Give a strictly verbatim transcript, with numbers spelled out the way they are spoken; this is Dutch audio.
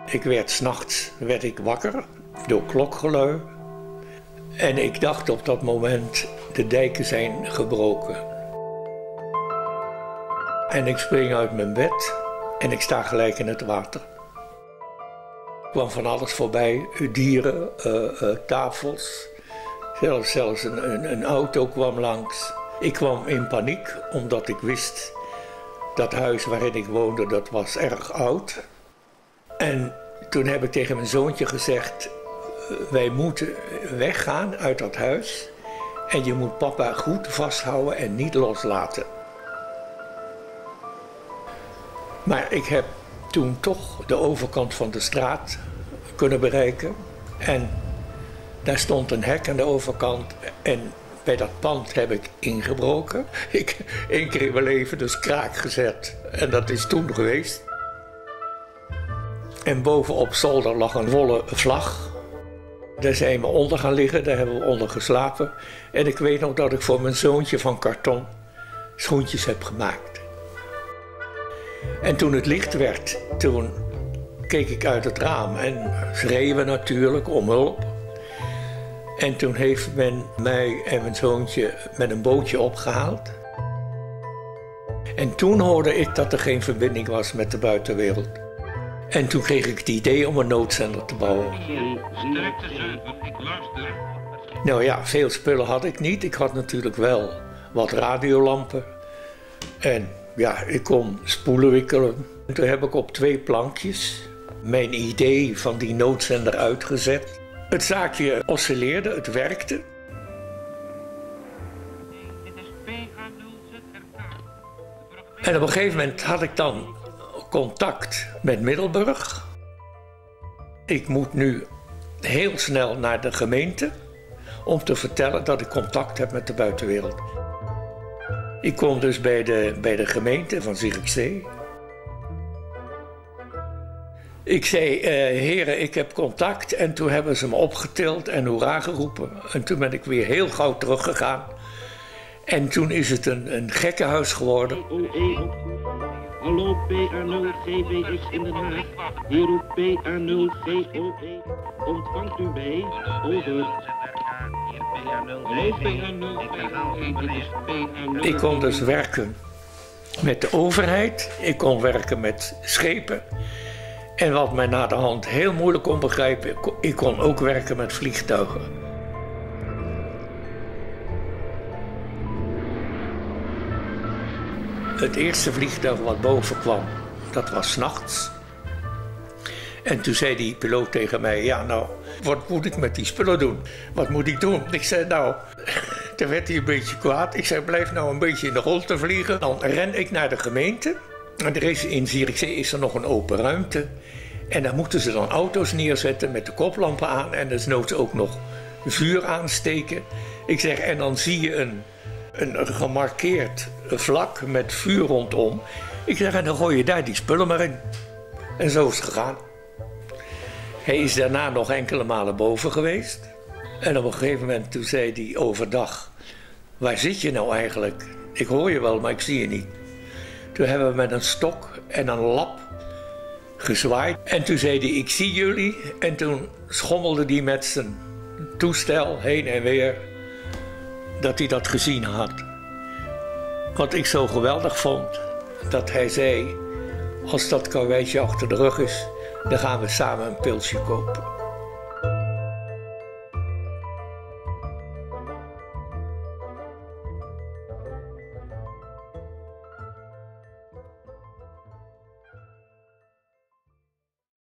Ik werd 's nachts werd ik wakker door klokgelui. En ik dacht op dat moment, de dijken zijn gebroken. En ik spring uit mijn bed en ik sta gelijk in het water. Er kwam van alles voorbij, dieren, uh, uh, tafels. Zelfs, zelfs een, een, een auto kwam langs. Ik kwam in paniek, omdat ik wist dat huis waarin ik woonde, dat was erg oud. En toen heb ik tegen mijn zoontje gezegd, wij moeten weggaan uit dat huis. En je moet papa goed vasthouden en niet loslaten. Maar ik heb toen toch de overkant van de straat kunnen bereiken. En daar stond een hek aan de overkant. En bij dat pand heb ik ingebroken. Ik één keer in mijn leven dus kraak gezet. En dat is toen geweest. En bovenop zolder lag een wollen vlag. Daar zijn we onder gaan liggen, daar hebben we onder geslapen. En ik weet nog dat ik voor mijn zoontje van karton schoentjes heb gemaakt. En toen het licht werd, toen keek ik uit het raam en schreeuwen natuurlijk om hulp. En toen heeft men mij en mijn zoontje met een bootje opgehaald. En toen hoorde ik dat er geen verbinding was met de buitenwereld. En toen kreeg ik het idee om een noodzender te bouwen. Nou ja, veel spullen had ik niet. Ik had natuurlijk wel wat radiolampen. En ja, ik kon spoelen wikkelen. En toen heb ik op twee plankjes mijn idee van die noodzender uitgezet. Het zaakje oscilleerde, het werkte. En op een gegeven moment had ik dan contact met Middelburg. Ik moet nu heel snel naar de gemeente om te vertellen dat ik contact heb met de buitenwereld. Ik kom dus bij de, bij de gemeente van Zierikzee. Ik zei, eh, heren, ik heb contact. En toen hebben ze me opgetild en hoera geroepen. En toen ben ik weer heel gauw teruggegaan. En toen is het een, een gekkenhuis geworden. Hallo P A nul G B X in Den Haag. Hier roept P A nul G O E. Ontvangt u mij? Over. Nee, P A nul G O E. Dit is P A nul. Ik kon dus werken met de overheid. Ik kon werken met schepen. En wat mij na de hand heel moeilijk kon begrijpen, ik kon ook werken met vliegtuigen. Het eerste vliegtuig wat boven kwam, dat was 's nachts. En toen zei die piloot tegen mij, ja nou, wat moet ik met die spullen doen? Wat moet ik doen? Ik zei nou, toen werd hij een beetje kwaad. Ik zei, blijf nou een beetje in de holte vliegen. Dan ren ik naar de gemeente. En er is, in Zierikzee is er nog een open ruimte. En daar moeten ze dan auto's neerzetten met de koplampen aan. En desnoods ook nog vuur aansteken. Ik zeg, en dan zie je een, een gemarkeerd vlak met vuur rondom. Ik zeg, en dan gooi je daar die spullen maar in. En zo is het gegaan. Hij is daarna nog enkele malen boven geweest. En op een gegeven moment toen zei hij overdag, waar zit je nou eigenlijk? Ik hoor je wel, maar ik zie je niet. Toen hebben we met een stok en een lap gezwaaid. En toen zei hij, ik zie jullie. En toen schommelde hij met zijn toestel heen en weer dat hij dat gezien had. Wat ik zo geweldig vond, dat hij zei, als dat karweitje achter de rug is, dan gaan we samen een pilsje kopen.